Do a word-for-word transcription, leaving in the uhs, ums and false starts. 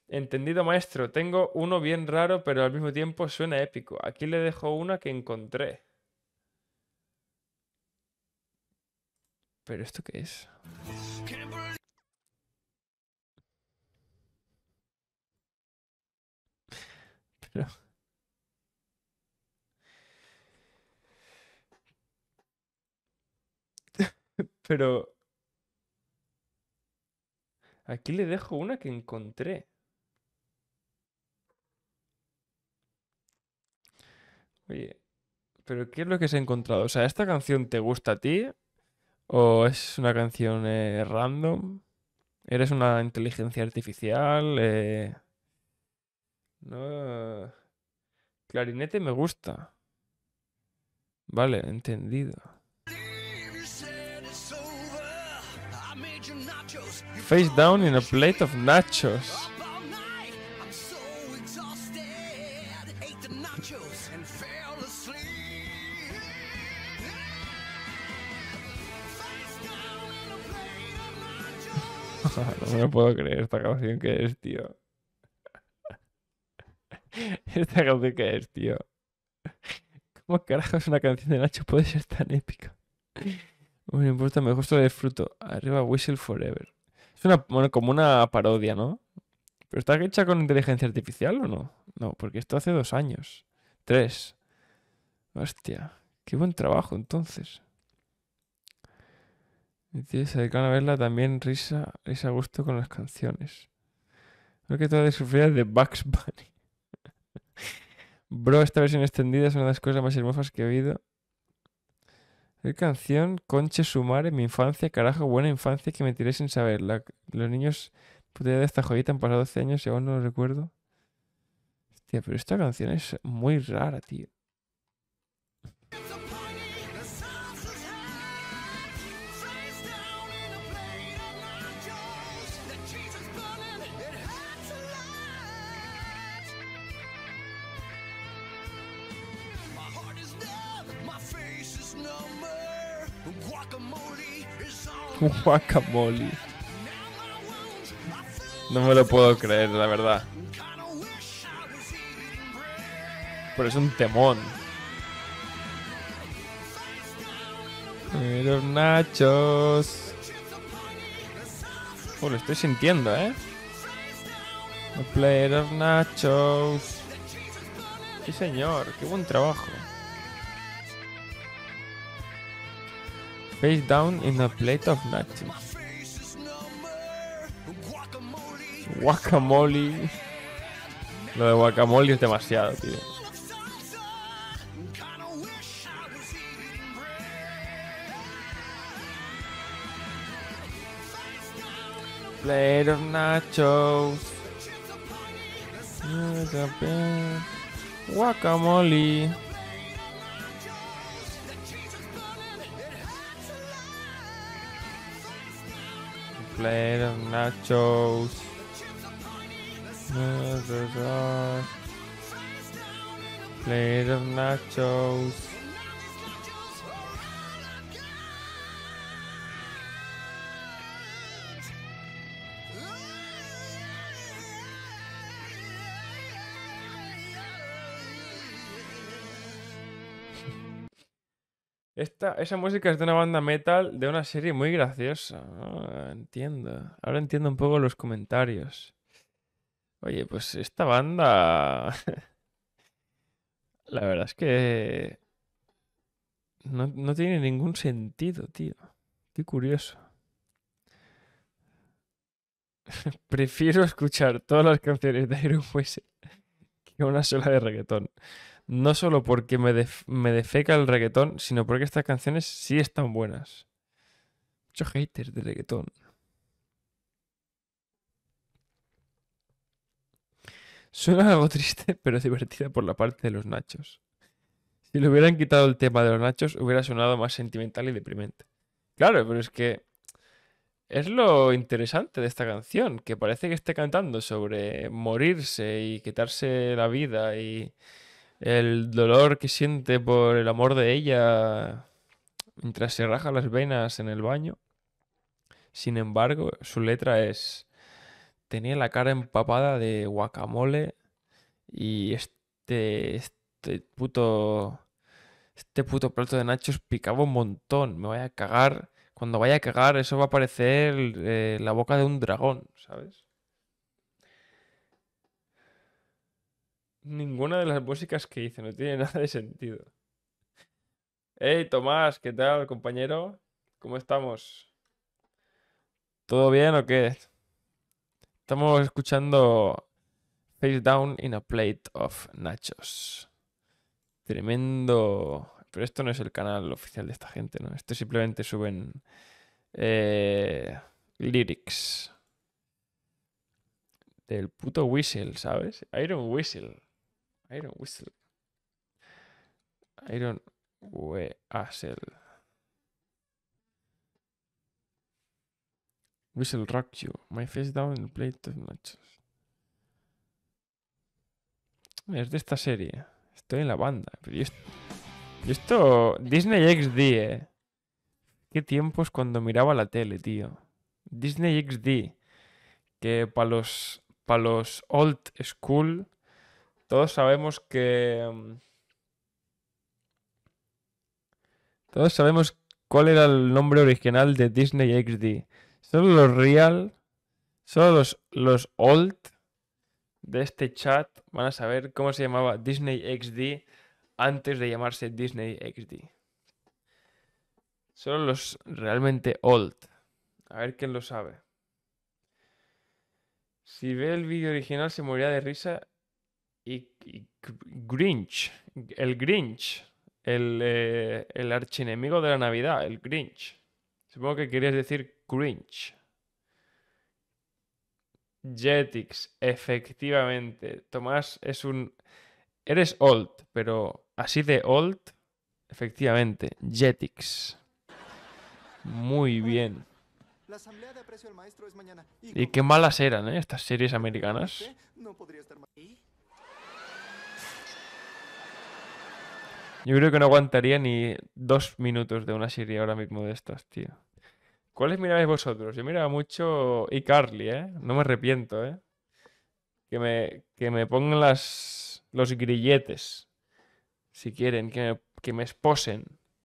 Entendido, maestro. Tengo uno bien raro, pero al mismo tiempo suena épico. Aquí le dejo una que encontré. ¿Pero esto qué es? Pero, pero aquí le dejo una que encontré. Oye, ¿pero qué es lo que se ha encontrado? O sea, ¿esta canción te gusta a ti? ¿O es una canción eh, random? ¿Eres una inteligencia artificial? Eh, no. Clarinete me gusta. Vale, entendido. Face down in a plate of nachos. No me lo puedo creer esta canción que es, tío. Esta canción que es, tío. ¿Cómo carajos una canción de Nacho puede ser tan épica? No me importa, me gusta el fruto. Arriba, Whistle Forever. Es una, bueno, como una parodia, ¿no? ¿Pero está hecha con inteligencia artificial o no? No, porque esto hace dos años. Tres. Hostia. Qué buen trabajo, entonces. Mi tío se dedican a verla también risa, risa a gusto con las canciones. Creo que toda de sufrir de Bugs Bunny. Bro, esta versión extendida es una de las cosas más hermosas que he oído. ¿Qué canción? Conche Sumare, mi infancia, carajo, buena infancia que me tiré sin saberla. Los niños, puta idea de esta joyita, han pasado doce años y aún no lo recuerdo. Hostia, pero esta canción es muy rara, tío. Guacamole. No me lo puedo creer, la verdad. Pero es un temón. Pero nachos. Oh, lo estoy sintiendo, ¿eh? A plate of nachos. Sí, señor. Qué buen trabajo. Face down in a plate of nachos. Guacamole. Lo de guacamole es demasiado, tío. Plate of nachos. Guacamole. Plate of nachos. Plate of nachos. Esta, esa música es de una banda metal de una serie muy graciosa. Ah, entiendo. Ahora entiendo un poco los comentarios. Oye, pues esta banda, la verdad es que no, no tiene ningún sentido, tío. Qué curioso. Prefiero escuchar todas las canciones de Iron Maiden que una sola de reggaetón. No solo porque me, def- me defeca el reggaetón, sino porque estas canciones sí están buenas. Muchos haters de reggaetón. Suena algo triste, pero divertida por la parte de los nachos. Si le hubieran quitado el tema de los nachos, hubiera sonado más sentimental y deprimente. Claro, pero es que es lo interesante de esta canción, que parece que esté cantando sobre morirse y quitarse la vida y el dolor que siente por el amor de ella mientras se raja las venas en el baño. Sin embargo, su letra es tenía la cara empapada de guacamole y este, este puto, este puto plato de nachos picaba un montón. Me voy a cagar. Cuando vaya a cagar, eso va a parecer eh, la boca de un dragón, ¿sabes? Ninguna de las músicas que hice no tiene nada de sentido. Hey, Tomás, ¿qué tal, compañero? ¿Cómo estamos? ¿Todo bien o qué? Estamos escuchando Face Down in a Plate of Nachos. Tremendo. Pero esto no es el canal oficial de esta gente, ¿no? Esto simplemente suben eh, lyrics del puto Whistle, ¿sabes? Iron Whistle. Iron Whistle. Iron Whistle. Whistle rock you. My face down in a plate of nachos. Es de esta serie. Estoy en la banda. Pero yo, est- yo esto... Disney X D, eh. Qué tiempos cuando miraba la tele, tío. Disney X D. Que para los, para los old school, todos sabemos que... mm, Todos sabemos cuál era el nombre original de Disney X D. Solo los real, solo los, los old de este chat van a saber cómo se llamaba Disney X D antes de llamarse Disney X D. Solo los realmente old. A ver quién lo sabe. Si ve el vídeo original se morirá de risa y, y Grinch. El Grinch. El, eh, el archienemigo de la Navidad, el Grinch. Supongo que querías decir Grinch. Jetix, efectivamente. Tomás es un... Eres old, pero así de old, efectivamente. Jetix. Muy bien. La asamblea de aprecio al maestro es mañana. Y Y con qué permiso, malas eran, ¿eh? Estas series usted americanas. no podría estar más. Yo creo que no aguantaría ni dos minutos de una serie ahora mismo de estas, tío. ¿Cuáles mirabais vosotros? Yo miraba mucho iCarly, ¿eh? No me arrepiento, ¿eh? Que me, que me pongan las, los grilletes, si quieren, que me, que me esposen.